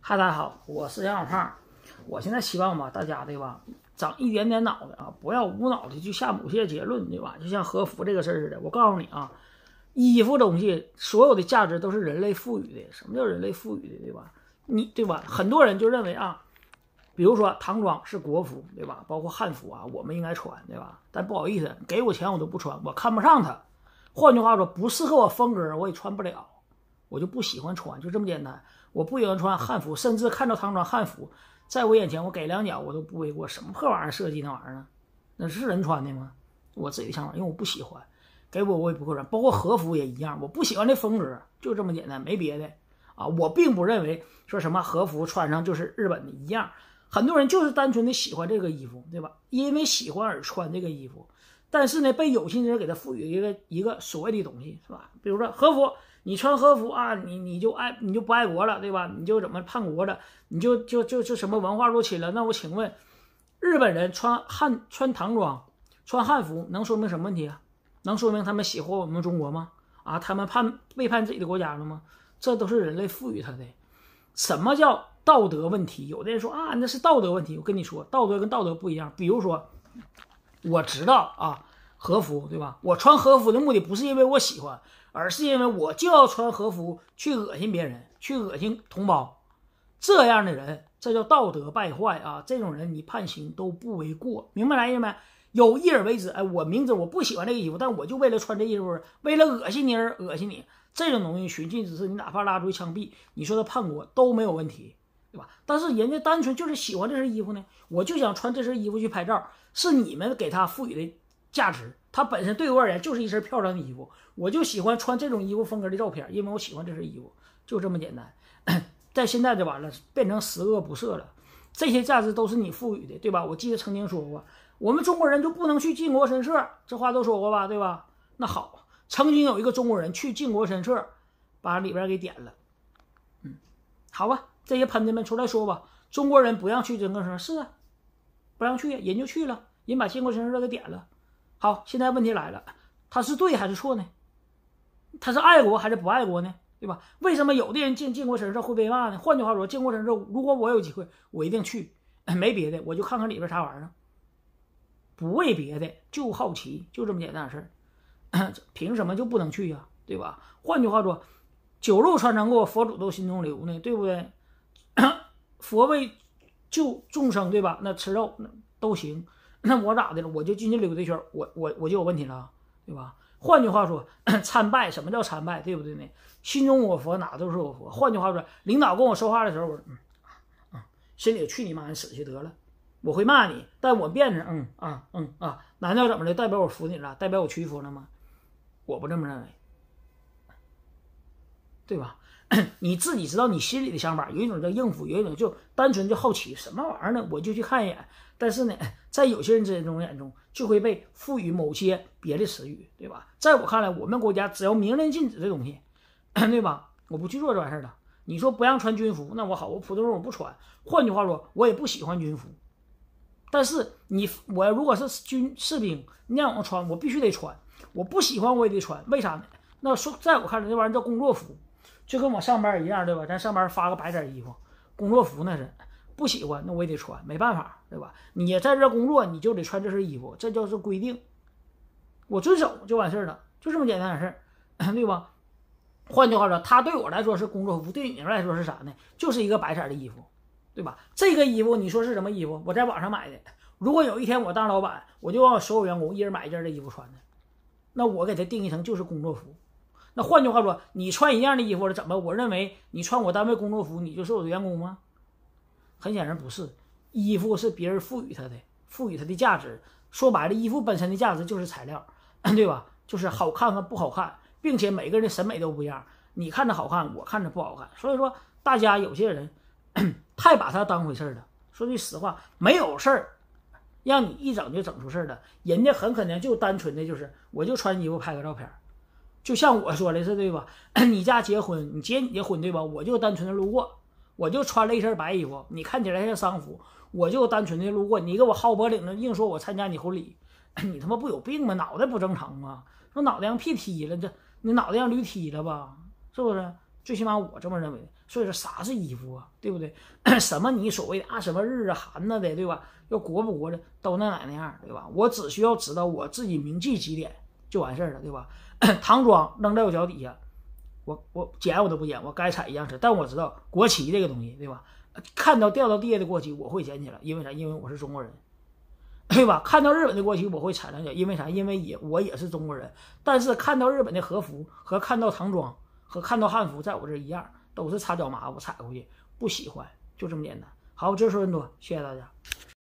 嗨，大家好，我是杨小胖。我现在希望吧，大家对吧，长一点点脑袋啊，不要无脑的去下某些结论，对吧？就像和服这个事儿似的，我告诉你啊，衣服东西所有的价值都是人类赋予的。什么叫人类赋予的，对吧？对吧？很多人就认为啊，比如说唐装是国服，对吧？包括汉服啊，我们应该穿，对吧？但不好意思，给我钱我都不穿，我看不上它。换句话说，不适合我风格，我也穿不了，我就不喜欢穿，就这么简单。我不喜欢穿汉服，甚至看到唐装汉服在我眼前，我给两脚我都不为过。什么破玩意儿设计那玩意儿呢？那是人穿的吗？我自己的想法，因为我不喜欢，给我也不会穿。包括和服也一样，我不喜欢这风格，就这么简单，没别的啊。我并不认为说什么和服穿上就是日本的一样，很多人就是单纯的喜欢这个衣服，对吧？因为喜欢而穿这个衣服，但是呢，被有心人给他赋予一个所谓的东西，是吧？比如说和服。你穿和服啊，你就不爱国了，对吧？你就怎么叛国了？你就什么文化入侵了？那我请问，日本人穿唐装、穿汉服，能说明什么问题啊？能说明他们喜欢我们中国吗？啊，他们背叛自己的国家了吗？这都是人类赋予他的。什么叫道德问题？有的人说啊，那是道德问题。我跟你说，道德跟道德不一样。比如说，我知道啊，和服对吧？我穿和服的目的不是因为我喜欢。而是因为我就要穿和服去恶心别人，去恶心同胞，这样的人，这叫道德败坏啊！这种人你判刑都不为过，明白来意思没？有意而为之，哎，我明知我不喜欢这个衣服，但我就为了穿这衣服，为了恶心你而恶心你，这种东西寻衅滋事，你哪怕拉出去枪毙，你说他叛国都没有问题，对吧？但是人家单纯就是喜欢这身衣服呢，我就想穿这身衣服去拍照，是你们给他赋予的价值。它本身对我而言就是一身漂亮的衣服，我就喜欢穿这种衣服风格的照片，因为我喜欢这身衣服，就这么简单。但现在就完了，变成十恶不赦了。这些价值都是你赋予的，对吧？我记得曾经说过，我们中国人就不能去靖国神社，这话都说过吧，对吧？那好，曾经有一个中国人去靖国神社，把里边给点了。好吧，这些喷子们出来说吧，中国人不让去靖国神社，是啊，不让去，人就去了，人把靖国神社给点了。好，现在问题来了，他是对还是错呢？他是爱国还是不爱国呢？对吧？为什么有的人靖国神社会被骂呢？换句话说，靖国神社如果我有机会，我一定去，没别的，我就看看里边啥玩意儿，不为别的，就好奇，就这么简单的事儿。凭什么就不能去呀？对吧？换句话说，酒肉穿肠过，佛祖都心中留呢，对不对？佛为救众生，对吧？那吃肉那都行。那我咋的了？我就进去溜达一圈，我就有问题了，对吧？换句话说，参拜，什么叫参拜，对不对呢？心中我佛，哪都是我佛。换句话说，领导跟我说话的时候，我心里去你妈，你死去得了。我会骂你，但我辩着，难道怎么的？代表我服你了？代表我屈服了吗？我不这么认为，对吧？你自己知道你心里的想法，有一种叫应付，有一种就单纯就好奇，什么玩意儿呢？我就去看一眼。但是呢，在有些人这种眼中，就会被赋予某些别的词语，对吧？在我看来，我们国家只要明令禁止的东西，对吧？我不去做就完事儿了。你说不让穿军服，那我好，我普通人我不穿。换句话说，我也不喜欢军服。但是我如果是士兵，你让我穿，我必须得穿。我不喜欢我也得穿，为啥呢？那说在我看来，这玩意儿叫工作服。就跟我上班一样，对吧？咱上班发个白色衣服，工作服那是不喜欢，那我也得穿，没办法，对吧？你在这工作，你就得穿这身衣服，这就是规定，我遵守就完事了，就这么简单的事儿，对吧？换句话说，它对我来说是工作服，对你来说是啥呢？就是一个白色的衣服，对吧？这个衣服你说是什么衣服？我在网上买的。如果有一天我当老板，我就让我所有员工一人买一件这衣服穿的，那我给它定义成就是工作服。那换句话说，你穿一样的衣服了，怎么？我认为你穿我单位工作服，你就是我的员工吗？很显然不是，衣服是别人赋予它的，赋予它的价值。说白了，衣服本身的价值就是材料，对吧？就是好看和不好看，并且每个人的审美都不一样，你看着好看，我看着不好看。所以说，大家有些人太把它当回事了。说句实话，没有事儿让你一整就整出事了，人家很可能就单纯的就是我就穿衣服拍个照片。就像我说的是，对吧？你家结婚，你结你的婚，对吧？我就单纯的路过，我就穿了一身白衣服，你看起来像丧服，我就单纯的路过，你给我薅脖领子，硬说我参加你婚礼，你他妈不有病吗？脑袋不正常吗？说脑袋让屁踢了，你脑袋让驴踢了吧？是不是？最起码我这么认为。 所以说啥是衣服啊，对不对？什么你所谓的啊什么日啊韩呐的，对吧？要国不国的都那样，对吧？我只需要知道我自己铭记几点就完事儿了，对吧？唐装扔在我脚底下，我捡我都不捡，我该踩一样踩。但我知道国旗这个东西，对吧？看到掉到地下的国旗，我会捡起来，因为啥？因为我是中国人，对吧？看到日本的国旗，我会踩两脚，因为啥？因为我也是中国人。但是看到日本的和服和看到唐装和看到汉服，在我这一样，都是擦脚麻，我踩过去不喜欢，就这么简单。好，这是说很多，谢谢大家。